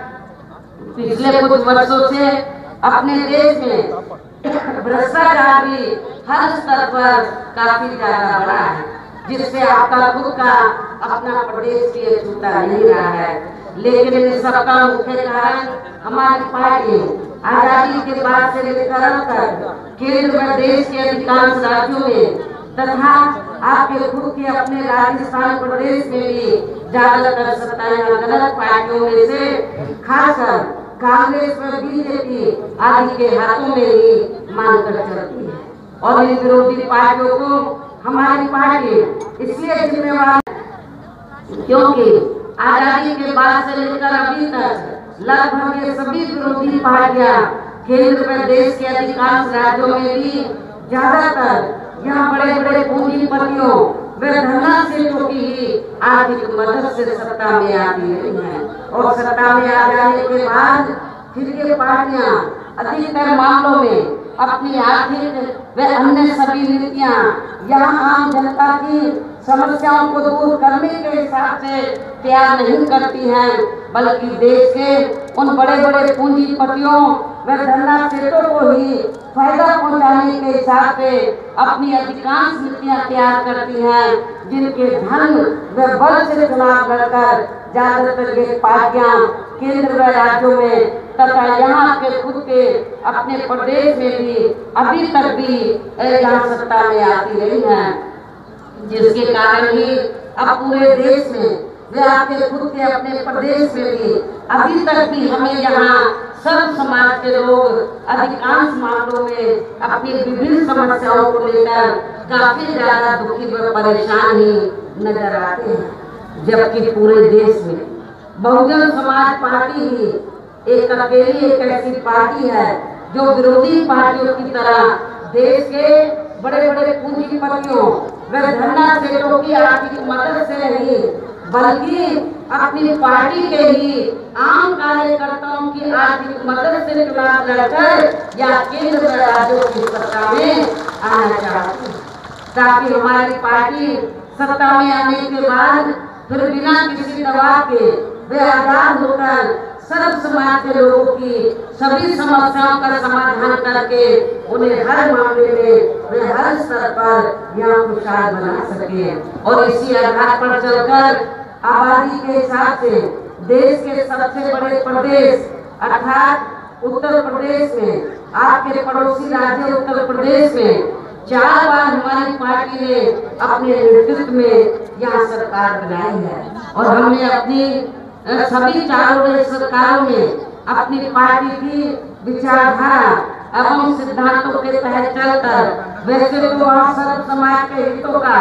पिछले कुछ वर्षों से अपने देश में भ्रष्टाचार भी हर स्तर पर काफी ज्यादा बढ़ा है, जिससे आपका खुद का अपना प्रदेश भी छूटा नहीं रहा है। लेकिन इस सबका मुख्य कारण हमारी पार्टी आजादी के बाद से लेकर अब तक केंद्र व देश के अधिकांश राज्यों में तथा आपके खुद के अपने राजस्थान प्रदेश में भी ज्यादातर सत्ताएं गलत पार्टियों में से खासकर कांग्रेस व बीजेपी आदि के हाथों में ही मानकर चलती है। और इन विरोधी पार्टियों को हमारी पार्टी इसलिए जिम्मेवार, क्योंकि आजादी के बाद से लेकर अभी तक लगभग ये सभी विरोधी पार्टियां केंद्र में देश के अधिकांश राज्यों में भी ज्यादातर यहाँ बड़े बड़े पूंजीपतियों व धनाशीलों की ही आर्थिक मदद से सत्ता में आती रही हैं। और सत्ता में आ जाने के बाद फिर ये पार्टियां अधिकतर मामलों में अपनी आर्थिक व अन्य सभी नीतियां यहाँ आम जनता की समस्याओं को दूर करने के हिसाब से तैयार नहीं करती हैं, बल्कि देश के उन बड़े बड़े पूंजीपतियों व धनाशीलों को ही फायदा पहुंचाने के हिसाब से अपनी अधिकांश नीतियां तैयार करती हैं, जिनके धन व बल से चुनाव लड़कर ज्यादातर ये पार्टियां केंद्र व राज्यों में तथा यहाँ के खुद के अपने प्रदेश में भी अभी तक भी यहाँ सत्ता में आती रही हैं, जिसके कारण ही अब पूरे देश में वे आपके खुद के अपने प्रदेश में भी अभी तक भी हमें यहाँ सर्व समाज के लोग अधिकांश मामलों में अपनी विभिन्न समस्याओं को लेकर काफी ज्यादा दुखी व परेशान ही नजर आते हैं। जबकि पूरे देश में बहुजन समाज पार्टी ही एक अकेली एक ऐसी पार्टी है जो विरोधी पार्टियों की तरह देश के बड़े बड़े पूंजीपतियों व धनाशीलों की आर्थिक मदद से नहीं, बल्कि अपनी पार्टी के ही आम कार्यकर्ताओं की आर्थिक मदद से चुनाव लड़कर या केंद्र व राज्यों की सत्ता में आना चाहती है, ताकि हमारी पार्टी सत्ता में आने के बाद फिर बिना किसी दबाव के वे आजाद होकर सर्व समाज के लोगों की सभी समस्याओं का समाधान करके उन्हें हर मामले में वे हर स्तर पर यहाँ खुशहाल बना सके। और इसी आधार पर चलकर आबादी के हिसाब से देश के सबसे बड़े प्रदेश अर्थात उत्तर प्रदेश में आपके पड़ोसी राज्य उत्तर प्रदेश में 4 बार हमारी पार्टी ने अपने नेतृत्व में यहाँ सरकार बनाई है। और हमने अपनी सभी चारों सरकारों में अपनी पार्टी की विचारधारा एवं सिद्धांतों के तहत चलकर वैसे तो वहाँ सर्व समाज के हितों का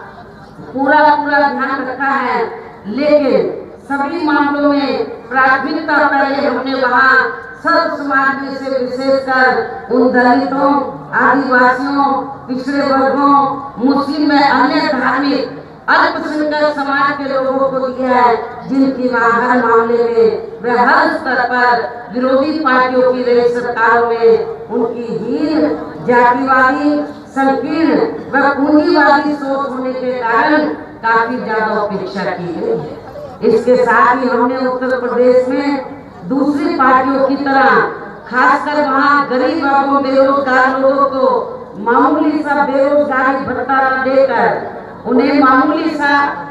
पूरा ध्यान रखा है, लेकिन सभी मामलों में प्राथमिकता पहले हमने वहाँ सर्व समाज में से विशेषकर उन दलितों, आदिवासियों, पिछड़े वर्गों, मुस्लिम व अन्य धार्मिक अल्पसंख्यक समाज के लोगों को दिया है, जिनकी हर मामले में वे हर स्तर पर विरोधी पार्टियों की रही सरकारों में उनकी हीन, जातिवादी, संकीर्ण व पूंजीवादी सोच होने के कारण काफी ज्यादा उपेक्षा की गई है। इसके साथ ही हमने उत्तर प्रदेश में दूसरी पार्टियों की तरह खासकर वहाँ गरीब एवं बेरोजगार लोगों को मामूली सा बेरोजगारी भत्ता न देकर उन्हें मामूली सा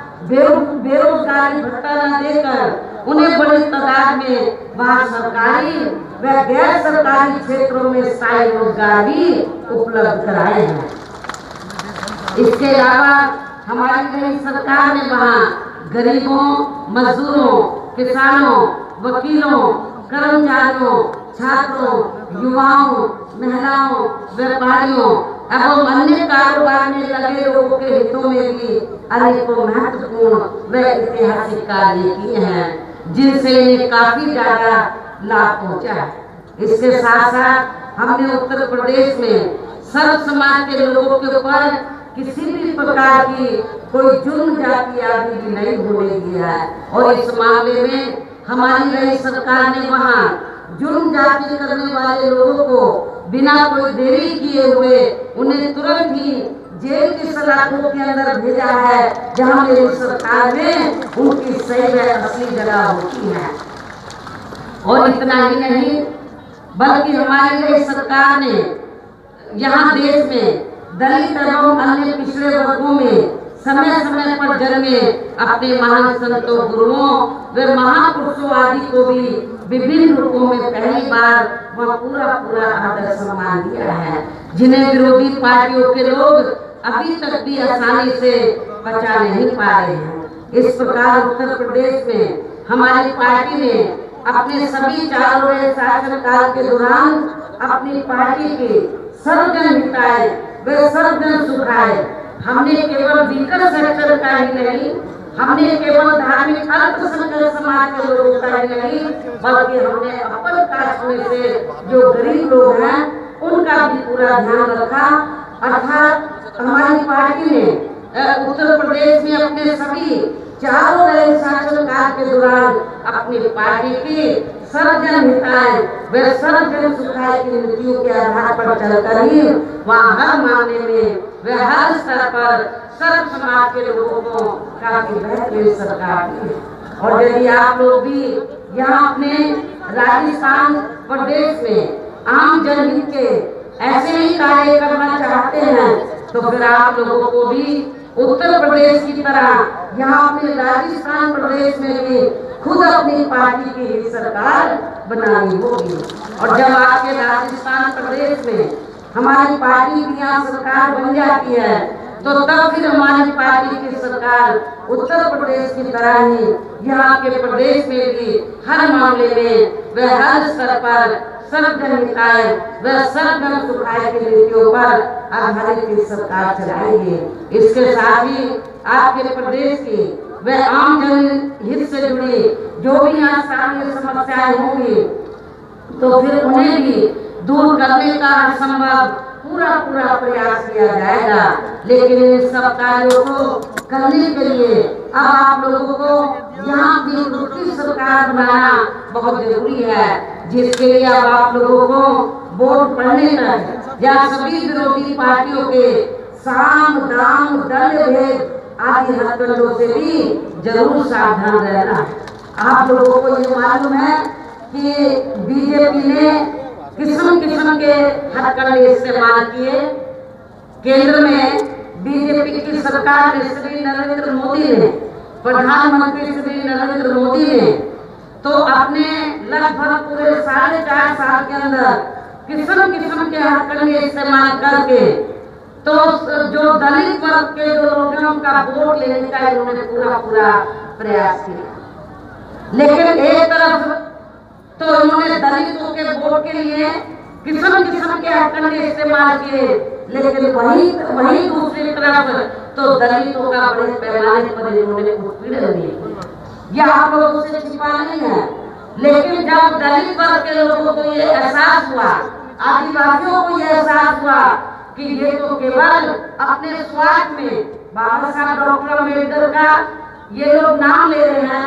बेरोजगारी भत्ता न देकर उन्हें बड़ी तादाद में वहाँ सरकारी व गैर सरकारी क्षेत्रों में स्थायी रोजगार भी उपलब्ध कराए हैं। इसके अलावा हमारी नई सरकार ने वहाँ गरीबों, मजदूरों, किसानों वकीलों, कर्मचारियों, छात्रों, युवाओं, महिलाओं, व्यापारियों एवं अन्य कारोबार में लगे लोगों के हितों में भी अनेकों महत्वपूर्ण व ऐतिहासिक कार्य किए हैं, जिनसे इन्हें काफी ज्यादा लाभ पहुंचा है। इसके साथ साथ हमने उत्तर प्रदेश में सर्व समाज के लोगों के ऊपर किसी भी प्रकार की कोई जुर्म जाति आदि भी नहीं होने दिया है, और इस मामले में हमारी नई सरकार ने वहाँ जुर्म जाति करने वाले लोगों को बिना कोई देरी किए हुए उन्हें तुरंत ही जेल की सलाखों के अंदर भेजा है, जहाँ मेरी सरकार में उनकी सही व असली जगह होती है। और इतना ही नहीं, बल्कि हमारी नई सरकार ने यहाँ देश में दलित एवं अन्य पिछड़े वर्गों में समय समय पर जन्मे अपने महान संतों, गुरुओं व महापुरुषों आदि को भी विभिन्न रूपों में पहली बार वह पूरा आदर सम्मान दिया है, जिन्हें विरोधी पार्टियों के लोग अभी तक भी आसानी से बचा नहीं पा रहे हैं। इस प्रकार उत्तर प्रदेश में हमारी पार्टी ने अपने सभी 4 वर्ष शासनकाल के दौरान अपनी पार्टी के सर्वजन हिताय व सर्वजन सुखाय, हमने केवल वीकर सेक्टर का ही नहीं, हमने केवल धार्मिक अल्पसंख्यक समाज के लोगों का ही नहीं, बल्कि हमने अपर कास्ट में से जो गरीब लोग हैं उनका भी पूरा ध्यान रखा। अर्थात हमारी पार्टी ने उत्तर प्रदेश में अपने सभी 4 वर्ष शासनकाल के दौरान अपनी पार्टी की सर्वजन हिताय व सर्वजन सुखाय की नीतियों के आधार पर चलकर ही वहाँ हर मामले में व हर स्तर पर सर्व समाज के लोगों को काफी बेहतरीन सरकार दी। और यदि आप लोग भी यहाँ अपने राजस्थान प्रदेश में आम जनहित के ऐसे ही कार्य करना चाहते हैं, तो फिर आप लोगों को भी उत्तर प्रदेश की तरह यहाँ अपने राजस्थान प्रदेश में भी खुद अपनी पार्टी की सरकार बनानी होगी। और जब आपके राजस्थान प्रदेश में हमारी पार्टी की यहाँ सरकार बन जाती है, तो तब फिर हमारी पार्टी की सरकार उत्तर प्रदेश की तरह ही यहाँ के प्रदेश में भी हर मामले में व हर स्तर पर सर्वजन हिताय व सर्वजन सुखाय की नीतियों पर आधारित की सरकार चलाएगी। इसके साथ ही आपके प्रदेश की व आम जन हित से जुड़ी जो भी यहाँ सामने समस्याएं होंगी, तो फिर उन्हें भी दूर करने का संभव पूरा प्रयास किया जाएगा। लेकिन इन सब कार्यों को करने के लिए अब आप लोगों को यहाँ की दूसरी सरकार बनाना बहुत जरूरी है, जिसके लिए अब आप लोगों को वोट पड़ने तक या सभी विरोधी पार्टियों के साम दाम दल भेद आदि हथकंडों से भी जरूर सावधान रहना है। आप लोगों को ये मालूम है कि बीजेपी ने किस्म के हथकंडे इस्तेमाल किए। केंद्र में बीजेपी की सरकार ने श्री नरेंद्र मोदी ने, प्रधानमंत्री श्री नरेंद्र मोदी ने तो अपने लगभग पूरे 4.5 साल के अंदर किस्म के हथकंडे इस्तेमाल करके तो जो दलित वर्ग के जो लोगों का वोट लेने का इन्होंने पूरा प्रयास किया। लेकिन एक तरफ तो इन्होंने दलितों के वोट के लिए किस्म के हथकंडे इस्तेमाल किए, लेकिन वही दूसरी तरफ तो दलितों का बड़े पैमाने पर इन्होंने उत्पीड़न किया। यह आप लोगों से छिपा नहीं है। लेकिन जब दलित वर्ग के लोगों को ये एहसास हुआ, आदिवासियों को ये एहसास हुआ कि ये तो केवल अपने स्वार्थ में बाबा साहब डॉक्टर अम्बेडकर का ये लोग नाम ले रहे हैं,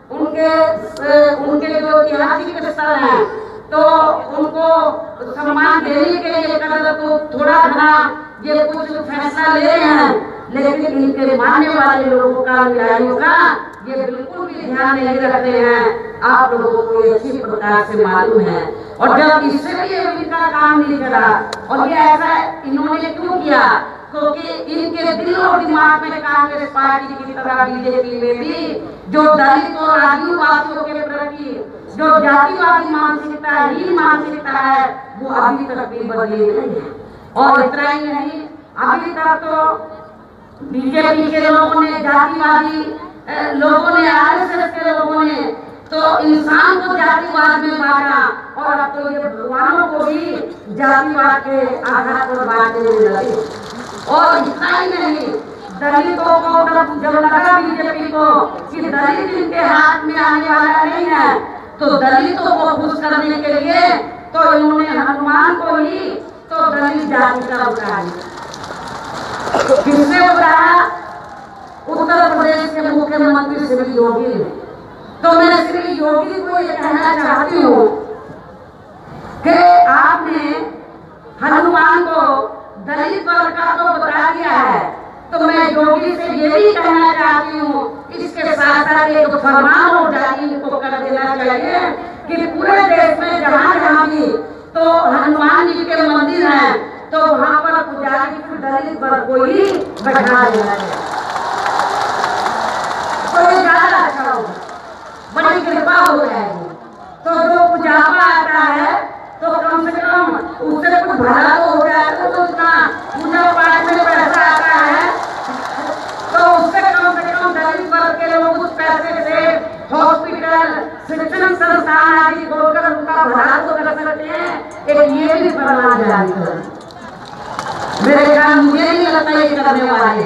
उनके जो ऐतिहासिक स्थल हैं तो उनको सम्मान देने के लिए कदर तो थोड़ा घना ये कुछ फैसला ले रहे हैं, लेकिन इनके मानने वाले लोगों का, अनुयायियों का ये बिल्कुल भी ध्यान नहीं रखते हैं। आप लोगों को ये अच्छी प्रकार से मालूम है। और जब इससे भी इनका काम नहीं चला, और ये ऐसा इन्होंने क्यों किया, क्योंकि इनके दिल और दिमाग में कांग्रेस पार्टी की तरह बीजेपी में भी जो दलित और आदिवासियों के प्रति जो जातिवादी मानसिकता है वो अभी तक भी बदली नहीं है। और इतना ही नहीं, अभी तक तो बीजेपी के लोगों ने, जातिवादी लोगों ने, आरएसएस के लोगों ने तो इंसान को जातिवाद में बांटा और अब तो ये भगवानों को भी जातिवाद के आधार पर बांटने में लगे। और इतना ही नहीं, दलितों को जब लगा बीजेपी को कि दलित इनके हाथ में आने वाला नहीं है, तो दलितों को खुश करने के लिए तो इन्होंने हनुमान को ही तो दलित जाति का उतारा। किसने उतारा? उत्तर प्रदेश के मुख्यमंत्री श्री योगी ने। तो मैं श्री योगी को ये कहना चाहती हूँ कि आपने हनुमान को दलित वर्ग का तो बता दिया है, तो मैं योगी से ये भी कहना चाहती हूँ, इसके साथ साथ एक फरमान हो जाती को कर देना चाहिए कि पूरे देश में जहाँ जहाँ भी तो हनुमान जी के मंदिर हैं, तो वहाँ पर पुजारी दलित वर्ग को ही बैठा देना चाहिए। तो ये ज्यादा अच्छा होगा, बड़ी कृपा हो जाएगी। तो जो पुजापा आता है तो कम से कम उससे कुछ भला तो हो जाएगा। तो उतना पूजा पाठ में पैसा आता है, तो उससे कम से कम दलित वर्ग के लोग उस पैसे से हॉस्पिटल, शिक्षण संस्थान आदि खोलकर उनका भला तो कर सकते हैं। एक ये भी फरमान जारी करें, मेरे ख्याल मुझे नहीं लगता ये करने वाले।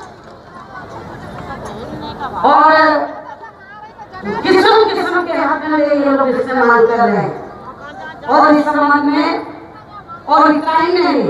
और किस्म किस्म के हथकंडे ये लोग इस्तेमाल कर रहे हैं। और इस संबंध में और इतना ही नहीं,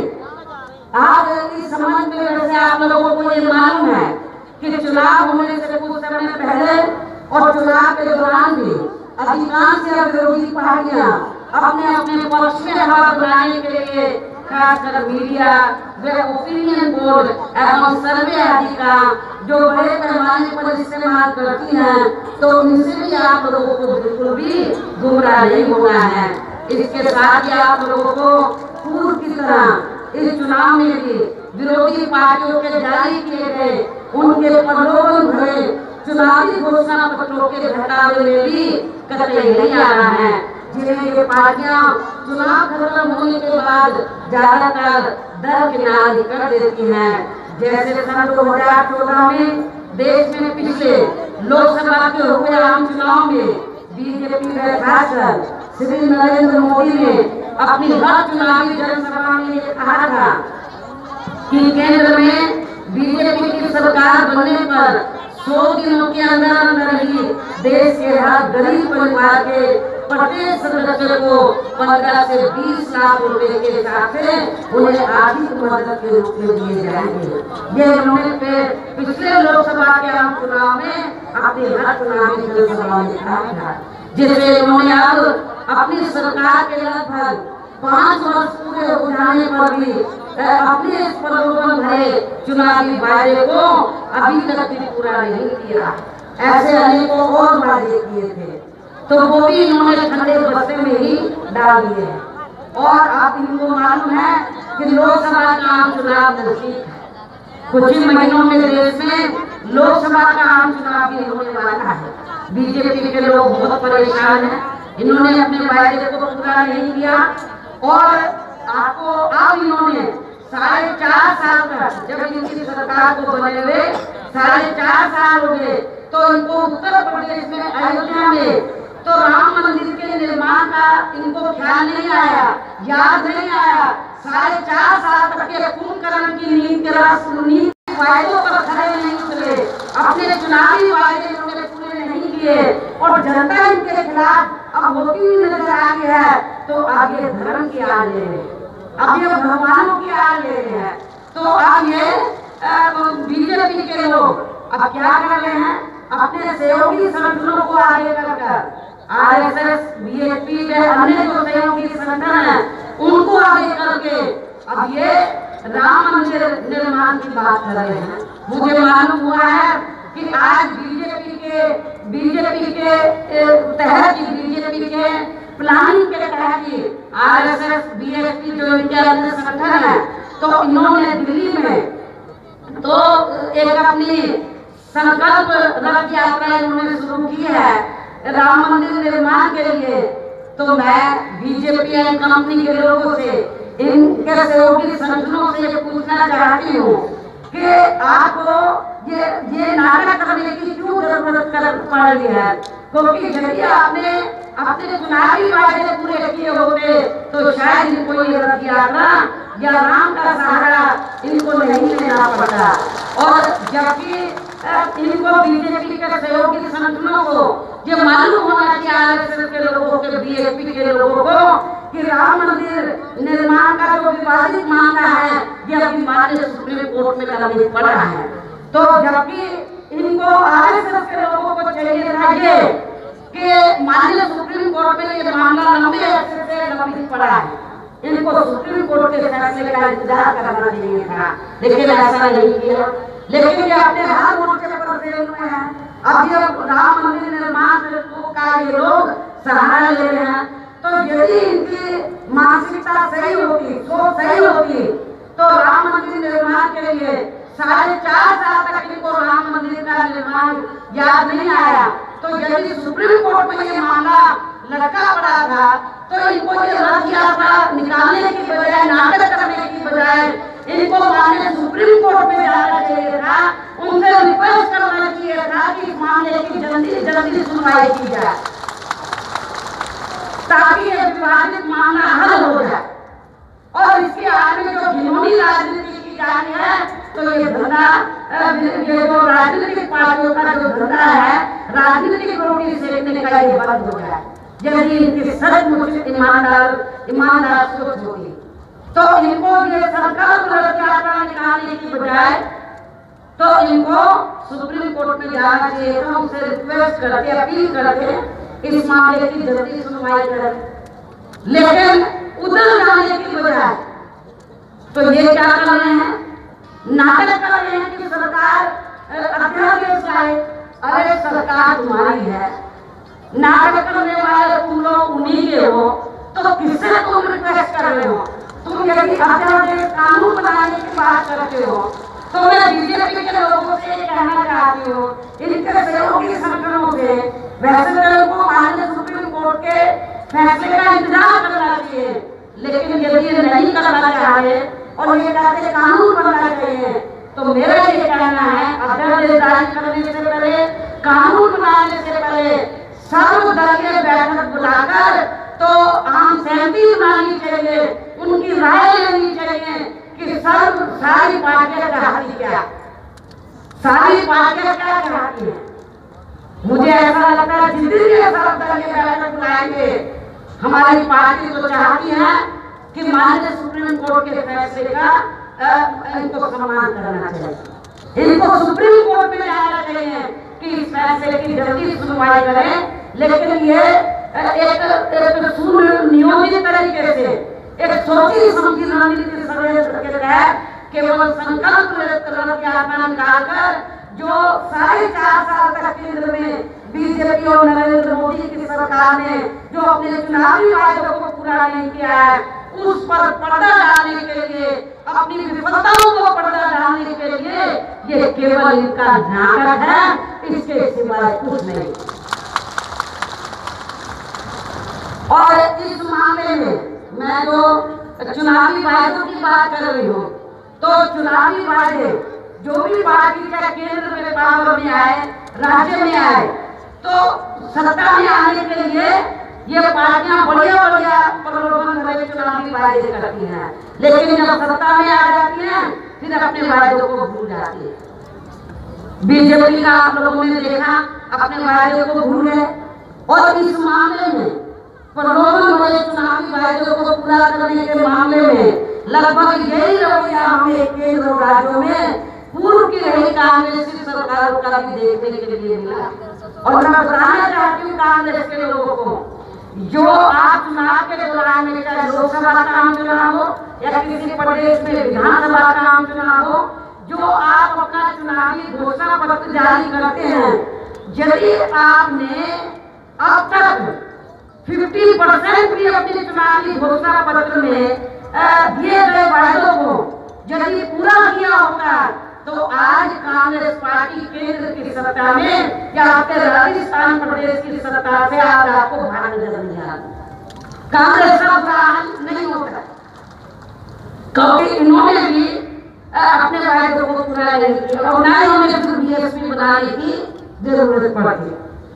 आज इस संबंध में वैसे आप लोगों को ये मालूम है कि चुनाव होने से कुछ समय पहले और चुनाव के दौरान भी अधिकांश विरोधी पार्टियां अपने अपने पक्ष में हवा बनाने के लिए खासकर मीडिया व ओपिनियन पोल एवं सर्वे आदि का जो बड़े पैमाने पर इस्तेमाल करती हैं, तो इनसे भी आप लोगों को बिल्कुल भी गुमराह नहीं होना है। इसके साथ ही आप लोगों को पूर्व की तरह इस चुनाव में भी विरोधी पार्टियों के जारी किए गए उनके प्रलोभन भरे चुनावी घोषणा पत्रों के घटावे में भी कतई नहीं आ रहा है, जिन्हें ये पार्टियां चुनाव खत्म होने के बाद ज्यादातर दरकिनार कर देती हैं। जैसे सन 2014 में देश में पिछले लोकसभा के हुए आम चुनाव में बीजेपी के खासकर श्री नरेंद्र मोदी ने अपनी हर चुनावी जनसभा में ये कहा था कि केंद्र में बीजेपी की सरकार बनने पर 100 दिनों के अंदर अंदर ही देश के हर गरीब परिवार के प्रत्येक सदस्य को 15 से 20 लाख रुपए के हिसाब से उन्हें आर्थिक मदद के रूप में दिए जाएंगे। ये उन्होंने पिछले लोकसभा के आम चुनाव में अपनी हर चुनावी जनसभा में कहा था, जिससे उन्होंने अब अपनी सरकार के लगभग 5 वर्ष पूरे हो जाने पर भी अपने इस प्रलोभन भरे चुनावी वायदे को अभी तक भी पूरा नहीं किया। ऐसे अनेकों और वादे किए थे, तो वो भी इन्होंने ठंडे बस्ते में ही डाल दिए हैं। और आप इनको मालूम है कि लोकसभा का आम चुनाव नजदीक है, कुछ ही महीनों में देश में लोकसभा का आम चुनाव भी होने वाला है। बीजेपी के लोग बहुत परेशान हैं, इन्होंने अपने वायदे को पूरा नहीं किया और आपको अब इन्होंने 4.5 साल तक, जब इनकी सरकार को बने हुए 4.5 साल हो गए, तो इनको उत्तर प्रदेश में अयोध्या में तो राम मंदिर के निर्माण का इनको ख्याल नहीं आया, याद नहीं आया। 4.5 साल तक के कुंभकर्ण की नींद के राष्ट्र वायदों पर खड़े नहीं उतरे, अपने चुनावी वायदे इन्होंने पूरे नहीं किए और जनता इनके खिलाफ अब होती हुई नजर आ गई है। तो अब ये धर्म की आड़ ले रहे, अब ये भगवानों की आड़ ले रहे हैं। तो अब ये बीजेपी के लोग अब क्या कर रहे हैं, अपने सहयोगी संगठनों को आगे कर आरएसएस, बीएसपी के अन्य जो सहयोगी संगठन है उनको आगे करके अब ये राम मंदिर निर्माण की बात कर रहे हैं। मुझे मालूम हुआ है कि आज बीजेपी के तहत बीजेपी के प्लानिंग के तहत आरएसएस, बीएसपी जो इनके अन्य संगठन है, तो इन्होंने दिल्ली में तो एक अपनी संकल्प रथ यात्रा इन्होंने शुरू की है राम मंदिर निर्माण के लिए। तो मैं बीजेपी एंड कंपनी के लोगों से, इनके सहयोगी संगठनों से ये पूछना चाहती हूँ कि आपको ये नाटक करने की क्यों जरूरत पड़ रही है। क्योंकि यदि आपने अपने चुनावी वादे पूरे किए होते तो शायद इनको ये रथ यात्रा या राम का सहारा इनको नहीं लेना पड़ता। और जबकि इनको बीजेपी के सहयोगी संगठनों को ये मालूम होना चाहिए, आरएसएस के लोगों के, बीएसपी के लोगों को, कि राम मंदिर निर्माण का जो विवादित मामला है ये अभी माननीय सुप्रीम कोर्ट में लंबित पड़ा है। तो जबकि इनको आरएसएस के लोगों को चाहिए था ये कि माननीय सुप्रीम कोर्ट में ये मामला लंबे अर्से से लंबित पड़ा है, इनको सुप्रीम कोर्ट के फैसले का इंतजार करना चाहिए था, लेकिन ऐसा नहीं किया। लेकिन ये अपने हर मोर्चे पर फेल हुए हैं। अब ये राम मंदिर निर्माण का ये लोग सहारा ले रहे हैं। तो यदि इनकी मानसिकता सही होती, सोच सही होती, तो राम मंदिर निर्माण के लिए 4.5 साल तक इनको राम मंदिर का निर्माण याद नहीं आया। तो यदि सुप्रीम कोर्ट में ये मामला लटका पड़ा था तो इनको ये रथ यात्रा निकालने की बजाय, नाटक करने की बजाय इनको माननीय सुप्रीम कोर्ट में जाना चाहिए था, उनसे रिक्वेस्ट करना चाहिए था कि इस मामले की जल्दी सुनवाई की जाए ताकि ये विवादित मामला हल हो जाए। और इसके आगे जो घिनौनी राजनीति की जा रही है, तो ये धंधा, ये जो राजनीतिक पार्टियों का जो धंधा है, राजनीतिक रोटी सेकने का ये बंद हो जाए। यदि इनकी सचमुच ईमानदार सोच होगी तो इनको ये संकल्प रथ यात्रा निकालने की बजाय तो इनको सुप्रीम कोर्ट में जाना चाहिए था, उनसे रिक्वेस्ट करके, अपील करके इस मामले की जल्दी सुनवाई करें। लेकिन उधर जाने की बजाय तो ये क्या कर रहे हैं, नाटक कर रहे हैं कि सरकार अध्यादेश लाए। अरे सरकार तुम्हारी है, नाटक करने वाले तुम लोग उन्हीं के हो, तो किससे तुम रिक्वेस्ट कर रहे हो? तुम यदि अध्यादेश कानून बनाने की बात करते हो तो मैं बीजेपी के लोगों से कहना चाहती हूँ, इनके सहयोगी संगठनों से, वैसे उनको माननीय सुप्रीम कोर्ट के फैसले का इंतजार करना चाहिए। लेकिन यदि ये नहीं करना चाहे और ये कहते कानून बनना चाहिए, तो मेरा ये कहना है अध्यादेश जारी करने से पहले, कानून बनाने से पहले सर्वदलीय बैठक बुलाकर तो आम सहमति बनानी चाहिए, उनकी राय लेनी चाहिए कि सारी पार्टियां चाहती क्या, सारी पार्टियां क्या चाहती है। मुझे ऐसा लगता है जिस दिन ये सर्वदलीय बैठक बुलाएंगे, हमारी पार्टी तो चाहती है कि माननीय सुप्रीम कोर्ट के फैसले का इनको सम्मान करना चाहिए, इनको सुप्रीम कोर्ट में जाना चाहिए कि इस फैसले की जल्दी सुनवाई करें। लेकिन ये एक सुनियोजित तरीके से, एक सोची समझी रणनीति षड्यंत्र के तहत केवल संकल्प रथ यात्रा निकालकर जो 4.5 साल तक केंद्र में बीजेपी और नरेंद्र मोदी की सरकार ने जो अपने चुनावी वादों को पूरा नहीं किया है, उस पर पर्दा डालने के लिए, अपनी विफलताओं को पर्दा डालने के लिए ये केवल इनका नाटक है, इसके सिवाय कुछ नहीं। और इस मामले में मैं जो चुनावी वादों की बात कर रही हूँ, तो चुनावी वादे जो भी पार्टी चाहे केंद्र में पावर में आए, राज्य में आए, तो सत्ता में आने के लिए ये पार्टियां बढ़िया प्रलोभन भरे चुनावी वादे करती हैं, लेकिन जब सत्ता में आ जाती हैं फिर अपने वादों को भूल जाती है। बीजेपी का आप लोगों ने देखा, अपने वादे को भूल गए। और इस मामले में प्रलोभन भरे चुनावी वादों को पूरा करने के मामले में लगभग यही रवैया हमें केंद्र और राज्यों में पूर्व की रही कांग्रेस की सरकारों का भी देखने के लिए मिला। और मैं बताना चाहती हूँ कांग्रेस के लोगों को, जो आप चुनाव के दौरान में, चाहे लोकसभा का आम चुनाव हो या किसी प्रदेश में विधानसभा का आम चुनाव हो, जो आप अपना चुनावी घोषणा पत्र जारी करते हैं, यदि आपने अब तक 50% भी अपने चुनावी घोषणा पत्र में दिए गए वादों को यदि पूरा किया होता तो आज कांग्रेस पार्टी केंद्र की सत्ता में या आपके राजस्थान प्रदेश की सत्ता से आज आपको भाग नजर नहीं आ रहा। कांग्रेस का नहीं होता क्योंकि इन्होंने भी अपने वादों को पूरा नहीं किया और ना ही उन्हें बीएसपी बनाने की जरूरत पड़ती।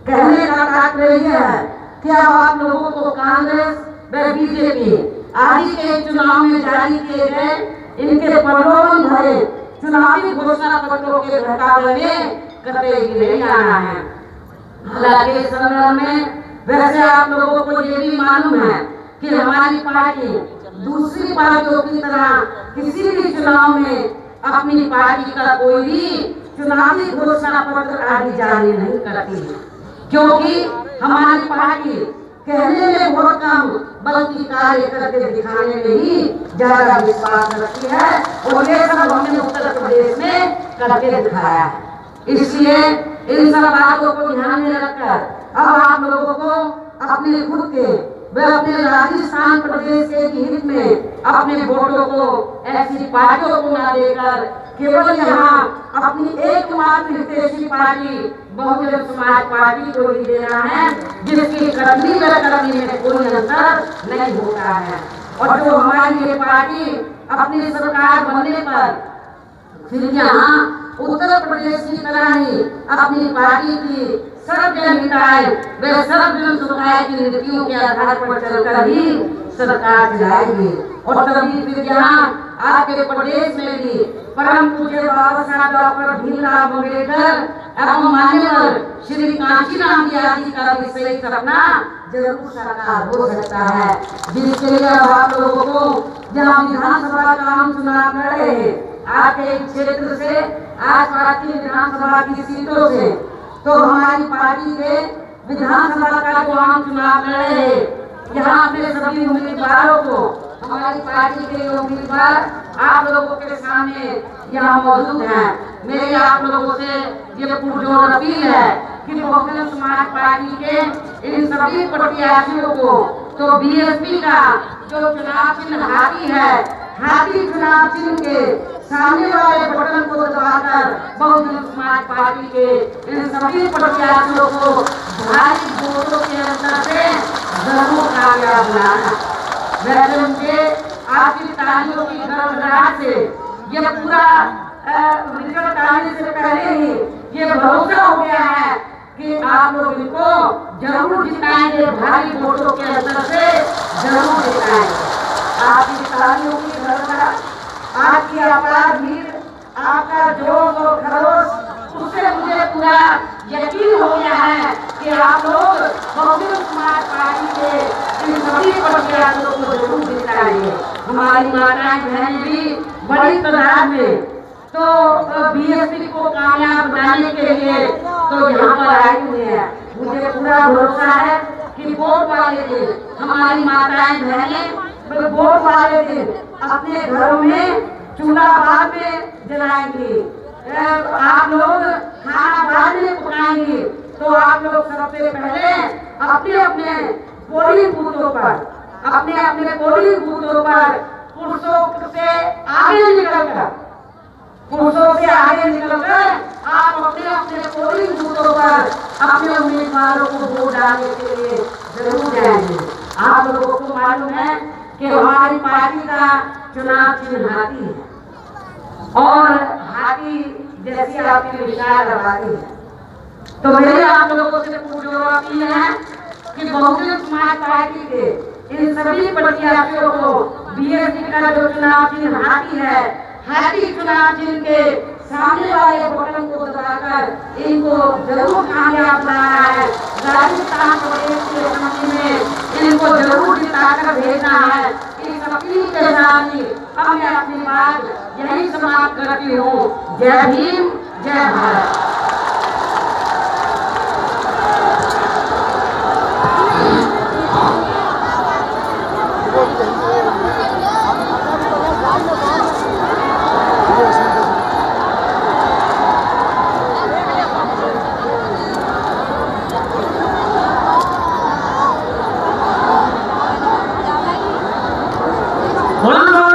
कहने का तात्पर्य है कि अब आप लोगों को कांग्रेस व बीजेपी आदि के चुनाव में जारी किए गए इनके प्रलोभन भरे चुनावी घोषणा पत्रों के बहकावे में कतई नहीं आना है। हालांकि इस संदर्भ में वैसे आप लोगों को ये भी मालूम है कि हमारी पार्टी दूसरी पार्टियों की तरह किसी भी चुनाव में अपनी पार्टी का कोई भी चुनावी घोषणा पत्र आदि जारी नहीं करती है, क्योंकि हमारी पार्टी कहने में बहुत कम बल्कि कार्य करके दिखाने में ही ज्यादा विश्वास रखती है और ये सब हमने उत्तर प्रदेश में करके दिखाया है। इसलिए इन सब बातों को ध्यान में रखकर अब आप लोगों को अपने खुद के वे अपने राजस्थान प्रदेश के हित में अपने वोटों को ऐसी पार्टियों को न देकर केवल यहाँ अपनी एकमात्र हितैषी पार्टी बहुजन समाज पार्टी को ही देना है, जिसकी करनी व करनी में कोई अंतर नहीं होता है। और जो हमारी ये पार्टी अपनी सरकार बनने पर फिर यहाँ उत्तर प्रदेश की तरह ही अपनी पार्टी की सर्वजन हिताय व सर्वजन सुखाय की नीतियों के आधार पर चलकर ही सरकार चलाएगी। और तभी फिर यहाँ आपके प्रदेश में भी परम पूज्य बाबा साहब डॉक्टर भीमराव अम्बेडकर एवं मान्यवर श्री कांशीराम जी आदि का भी सही सपना जरूर साकार हो सकता है, जिसके लिए आप लोगों को जहाँ विधानसभा का हम चुनाव लड़ रहे हैं आपके क्षेत्र से आसपास की विधानसभा की सीटों से, तो हमारी पार्टी के विधानसभा का जो हम चुनाव लड़ रहे हैं यहाँ अपने सभी उम्मीदवारों को हमारी पार्टी के उम्मीदवार आप लोगों के सामने यहाँ मौजूद हैं। मेरी आप लोगों से ये पुरजोर अपील है कि बहुजन समाज पार्टी के इन सभी प्रत्याशियों को तो बीएसपी का जो चुनाव चिन्ह हाथी है, हाथी चुनाव चिन्ह के सामने वाले बटन को दबाकर बहुजन समाज पार्टी के इन सभी प्रत्याशियों को भारी वोटों के अंतर से जरूर कामयाब बनाना। वैसे उनके आपकी तालियों की गड़गड़ाहट से ये पूरा रिजल्ट आने से पहले ही ये भरोसा हो गया है कि आप लोग इनको जरूर जिताएंगे, भारी वोटों के अंतर से जरूर जिताएंगे। आपकी तालियों की गड़गड़ाहट, आपकी अपार भीड़, आपका जोश और खरोश, उससे मुझे पूरा यकीन हो गया है कि आप लोग बहुजन समाज पार्टी के इन सभी प्रत्याशियों को जरूर जिताएंगे। हमारी माताएं बहनें भी बड़ी तादाद में तो बीएसपी को कामयाब बनाने के लिए तो यहाँ पर आई हुई है। मुझे पूरा भरोसा है कि वोट वाले दिन हमारी माताएं बहनें वोट वाले दिन अपने घरों में चूल्हा बाद में जलाएंगी, आप लोग खाना बाद में पकाएंगे। तो आप लोग सबसे पहले अपने अपने पोलिंग बूथों पर पुरुषों से आगे निकलकर आप अपने अपने पोलिंग बूथों पर अपने उम्मीदवारों को वोट डालने के लिए जरूर जाएंगे। आप लोगों को मालूम है कि हमारी पार्टी का चुनाव चिन्ह हाथी है और हाथी जैसी आपकी विशाल आबादी है। तो मेरे आप लोगों से पुरजोर अपील है कि बहुजन समाज पार्टी के इन सभी प्रत्याशियों को बीएसपी का जो चुनाव चिन्ह हाथी है, हाथी चुनाव चिन्ह के सामने वाले बटन को दबाकर इनको जरूर कामयाब बनाना है। राजस्थान प्रदेश के असेंबली में इनको जरूर जिताकर भेजना है। इस अपील के साथ ही अब मैं अपनी बात यही समाप्त करती हूँ। जय भीम, जय भारत। बोलो